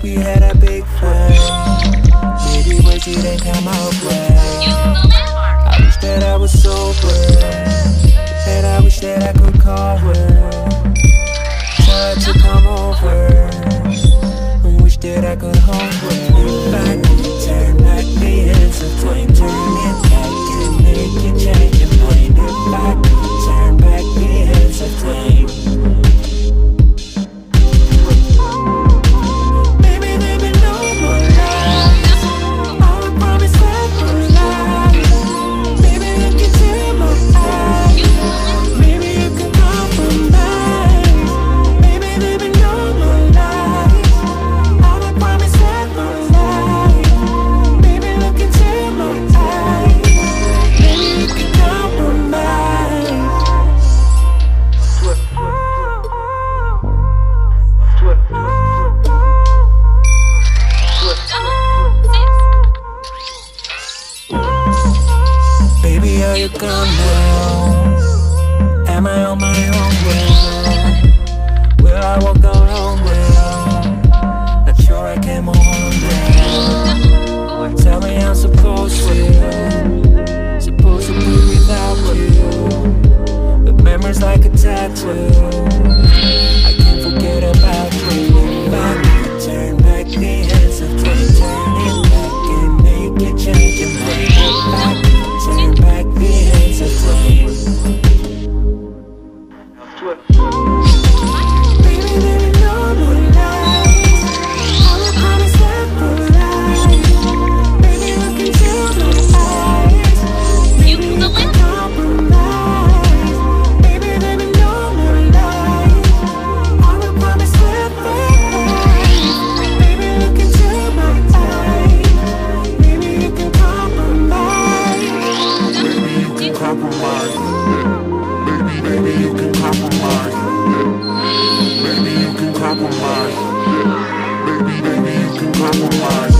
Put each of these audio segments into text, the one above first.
we had a big fight. Maybe words didn't come out well. I wish that I was sober, and I wish that I could call her, tell her to come over, and wish that I could hold her. If I could turn back the hands of flame, turn it back and make you change your mind. If I could turn back the hands of flame. Baby, are you gone now? Am I on my own? Will I walk alone? Not sure I can move on now. Tell me I'm supposed to be without you, but memories like a tattoo, I can't forget about you. If I could turn back the hands of time, turn it back and make it change your mind. If I could turn back the hands of time. Baby, there ain't no more lies. I will promise never lie. Baby, look into my eyes. Baby, you can compromise. Baby, there ain't no more lies. I will promise never lie. Baby, look into my eyes. Baby, you can compromise. Baby, you can compromise. Baby, you can compromise. Baby, you can compromise. Baby, you can compromise.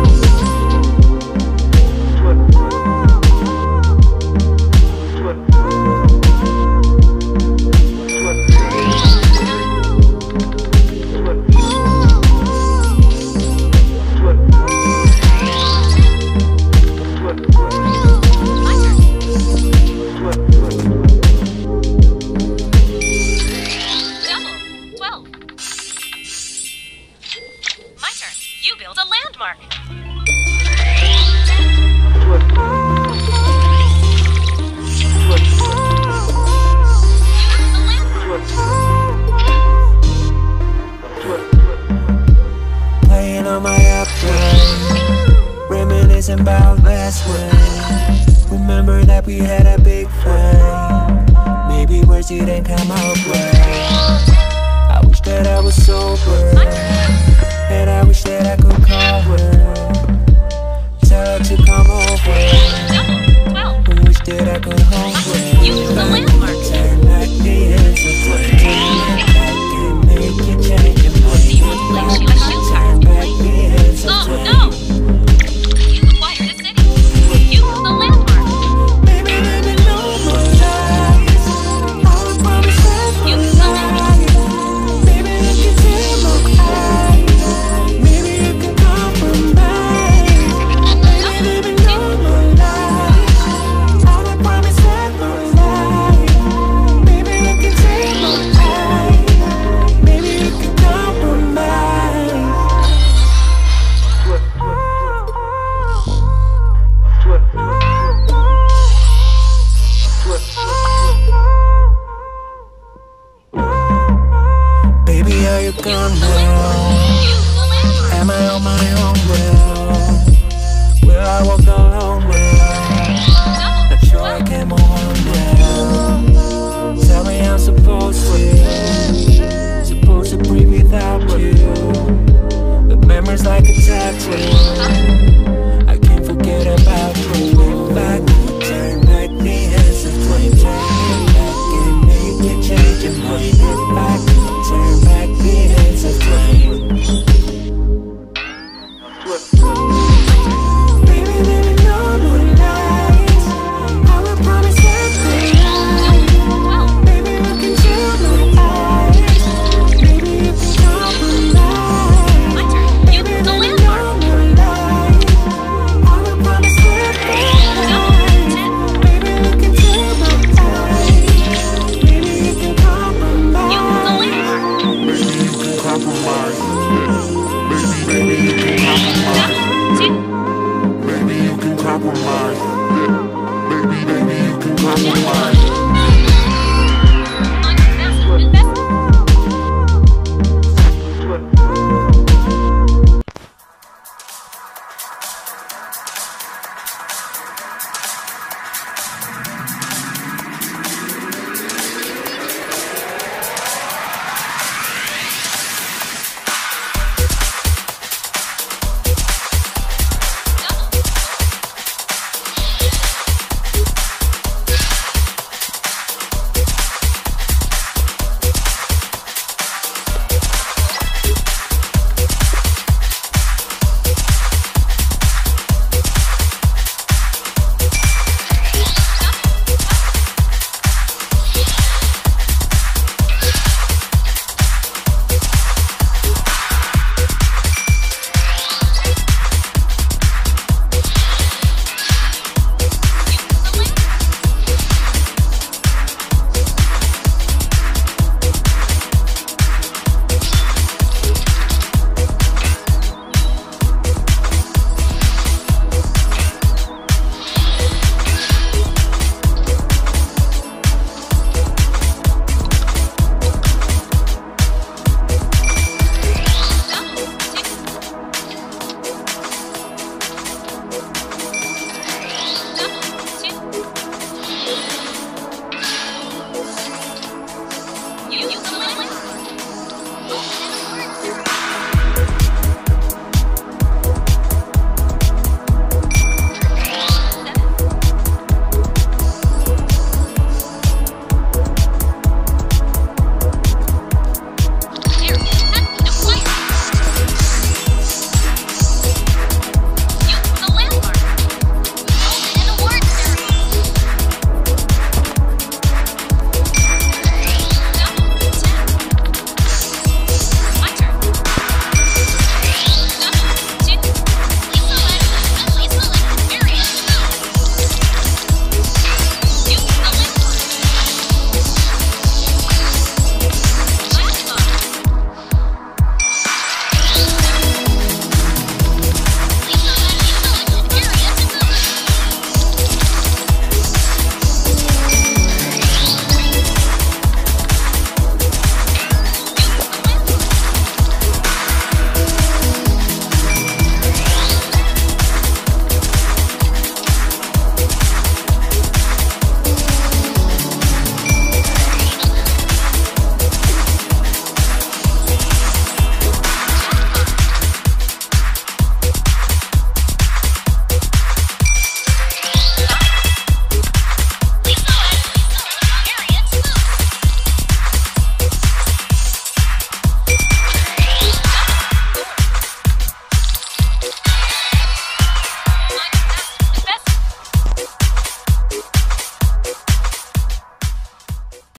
Build a landmark. Playing on my upgrade, reminiscing about last week. Remember that we had a big fight. Maybe words didn't come out well. I wish that I was sober, and I wish that I could call her, tell her to come over, and wish that I could hold her. If I could turn back the hands of time, turn it back and make you change your mind. If I could turn back the hands of time. No! You acquired a city. You build a landmark. Baby, there ain't no more lies. I will promise never lie. Baby, look into my eyes. Baby, you can compromise. Baby, there ain't no more lies. I will promise never lie. Baby, look into my eyes. Baby, you can compromise. Baby, are you gone now? Am I on my own? Will I walk alone? Not sure I can move on now. Tell me I'm supposed to breathe without you, but memories like a tattoo, I can't forget about you. If I could turn back the hands of flame, turn it back and make you change your mind. If I could turn back the hands of flame. Baby, there ain't no more lies. I will promise never lie. Baby, look into my eyes. Baby, you can compromise. compromise. Baby, you can compromise. Baby, you can compromise. Baby, you can compromise.